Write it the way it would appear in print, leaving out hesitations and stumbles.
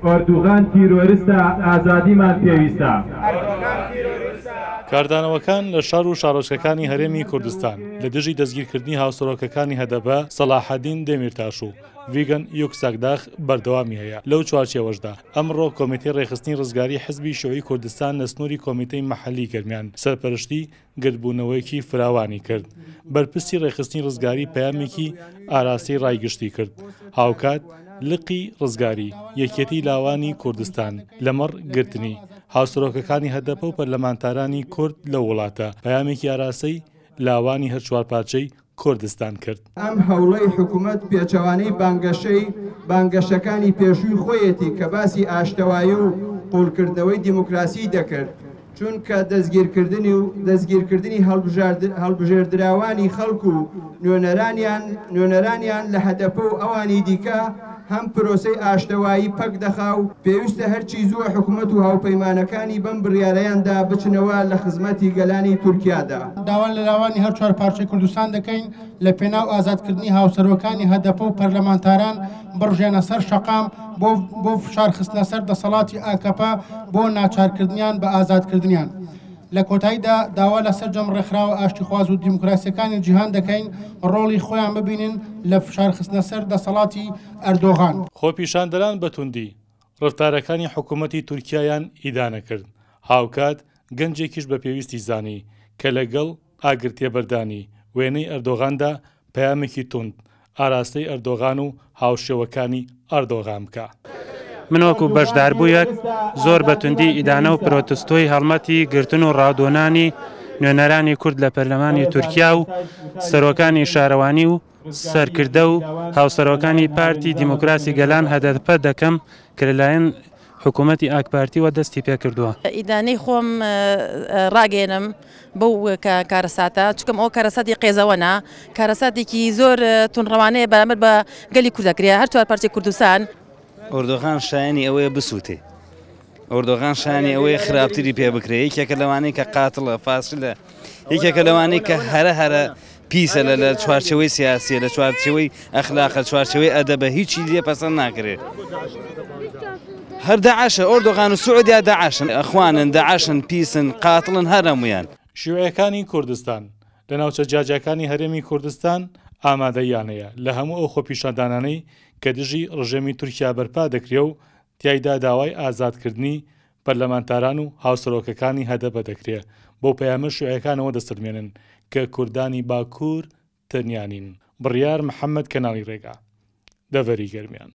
ئەردوغان تیرۆریستە ئازادیمان پێویستە. کاردانەوەکان لە شار و شارۆچکەکانی هەرێمی کوردستان لە دژی دەستگیرکردنی هاوسەرۆکەکانی هەدەبە سەلاحەدین دێمیرتاش و ڤیگەن یوکساکداخ بەردەوامی هەیە. لەو چوارچێوەشدا ئەمڕۆ کۆمیتەی ڕێخستنی ڕزگاری حزبی شیوعی کوردستان لە سنووری کۆمیتەی مەحەلی گەرمیان سەرپەرشتی گردبوونەوەیەکی فراوانی کرد. بەرپرسی ڕێخستنی ڕزگاری پەیامێکی ئاراستی ڕایگشتی کرد. هاوکات لقی ڕزگاری یەکێتی لاوانی کوردستان لەمەڕ گرتنی هاوسەرۆکەکانی هەدەپە و پەرلەمانتارانی کورد لە وڵاتە پەیامێکی ئاراسەی لاوانی هەر چوارپارچەی کوردستان کرد. ئەم هەوڵەی حکوومەت پێچەوانەی بانگەشەکانی پێشووی خۆیەتی کە باسی ئاشتەوایی و قوڵکردنەوەی دیموکراسی دەکرد چونکە دەستگیرکردنی هەڵبژێردراوانی خەڵکو و نوێنەرانیان لە هەدەپە و ئەوانی دیکە هەم پرۆسەی ئاشتەوایی پەک دەخا و پێویستە هەرچی زووە حکوومەت و هاوپەیمانەکانی بەم بڕیارەیاندا بچنەوە لە خزمەتی گەلانی تورکیادا. داوان لە لاوانی هەر چوار پارچەی کوردستان دەکەین لە پێناو ئازادکردنی هاوسەرۆکانی هەدەپە و پەرلەمانتاران بڕژێنە سەر شەقام بۆ فشارخستنە سەر دەسەڵاتی ئاکەپە بۆ ناچارکردنیان بە ئازادکردنیان. لە کۆتاییدا داوا لەسەر جەم ڕێکخراوە ئاشتیخواز و دیموکراسیەکانی جیهان دەکەین ڕۆڵی خۆیان ببینن لە فشارخستنە سەر دەسەڵاتی ئەردۆغان. خۆپیشاندەران بەتوندی ڕفتارەکانی حکوومەتی تورکیایان ئیدانە کرد. هاوکات گەنجێکیش بە پێویستی زانی کە لەگەڵ ئاگرتێبەردانی وێنەی ئەردۆغاندا پەیامێکی توند ئاراستەی ئەردۆغان و هاوشێوەکانی ئەردۆغان بکە. من وەکو بەشداربوویەک زۆر بەتوندی ئیدانە و پرۆتستۆی هەڵمەتی گرتن و ڕادۆنانی نوێنەرانی کورد لە پەرلەمانی تورکیا و سەرۆکانی شارەوانی و سەرکردە و هاوسەرۆکانی پارتی دیموکراسی گەلان هەدەپە دەکەم کە لەلایەن حکوومەتی ئاکپارتیوە دەستی پێ کردووە. ئیدانەی خۆم ڕاگەێنم بەو کارەساتە چکەم ئەو کارەساتی قێزەوەنا کارەساتێکی زۆر تونڕەوانەیە بەرامبەر بە گەلی کوردەکرێ هەر چوار پارچەی کوردستان. ئەردۆغان شایانی ئەوەیە بسووتێ. ئەردۆغان شایانی ئەوەیە خراپتری پێ بکرێ یەکێکە لەوانەیە کە قاتڵە فاسلە یەکێکە لەوانەیە کە هەرە پیسە لە چوارچەوەی سیاسیە لە چوارچەوەی ئەخلاقە چوارچەوەی ئەدەبە هیچی لێ پەسەند ناکرێت. هەر داعشە ئەردۆغان و سوعودیا داعشن ئەخوانن داعشن پیسن قاتڵن هەر هەمویان. شیوعەکانی کوردستان لە ناوچە جاجەکانی هەرێمی کوردستان ئامادەیانەیە لە هەموو ئەو خۆپیشاندانانەی کە دژی ڕژێمی تورکیا بەرپا دەکرێ و تیایدا داوای ئازادکردنی پەرلەمانتاران و هاوسەرۆکەکانی هەدەبە دەکرێت بۆ پەیامە شیوعەکانەوە دەسەلمێنن کە کوردانی باکوور تەنیانین. بڕیار محەممەد کەناڵی ڕێگا دەڤەری گەرمیان.